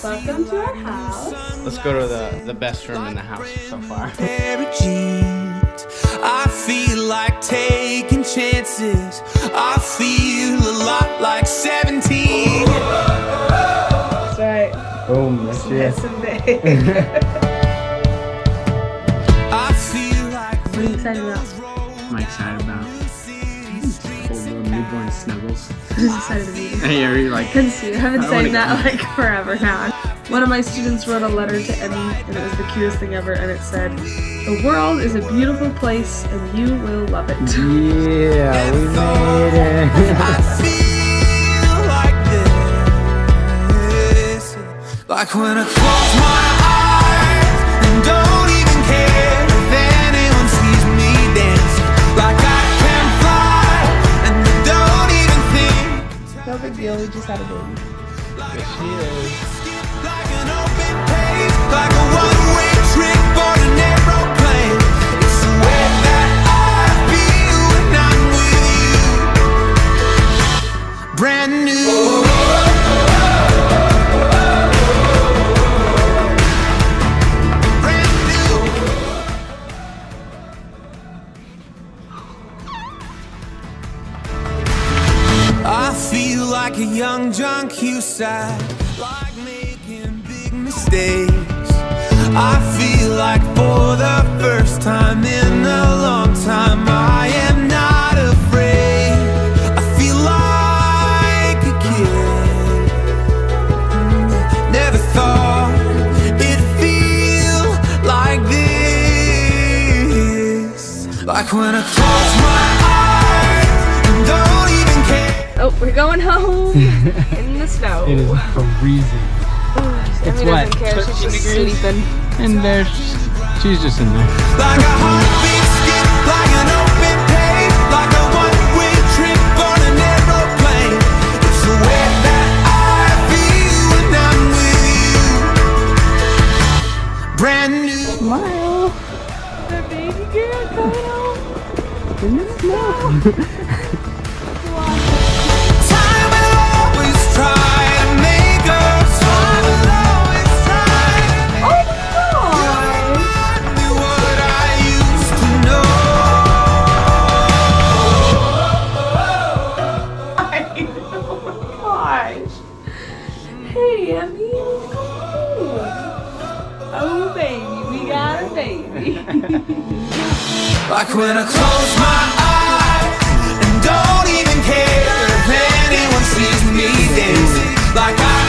Welcome to our house. Let's go to the best room in the house so far. I feel like taking chances. I feel a lot like 17. That's right. Boom, that's it. I feel like What are you excited about? I'm excited about cool little newborn snuggles. I'm excited to meet you. Hey, are you like? I've been saying that like forever now. One of my students wrote a letter to Emmy, and it was the cutest thing ever, and it said, "The world is a beautiful place, and you will love it." Yeah, we made it. I feel like this, like when I close my eyes and don't even care if anyone sees me dancing, like I can fly and I don't even think. No big deal, we just had a baby. Yes, she is. Like an open page, like a one-way trip on an aeroplane. It's the way that I feel when I'm with you. Brand new. Brand new. I feel like a young John Cusack, like making big mistakes. I feel like for the first time in a long time I am not afraid. I feel like a kid. Never thought it'd feel like this, like when I close my eyes and don't even care. Oh, we're going home in the snow. It is freezing. Emmy It's what, doesn't care, she's 13 just degrees? sleeping. And there's, she's just in there. Like a heartbeat skip, like an open page, like a one-way trip on an aeroplane. It's the way that I feel when I'm with you. Brand new. Smile. The baby girl coming home. In the snow. Time will always try to make us. Time will always try to Oh my remind me what I used to know. gosh. Hey, Emmy. Oh, baby, we got a baby. Like when I close my eyes and don't even care if anyone sees me dancing, like I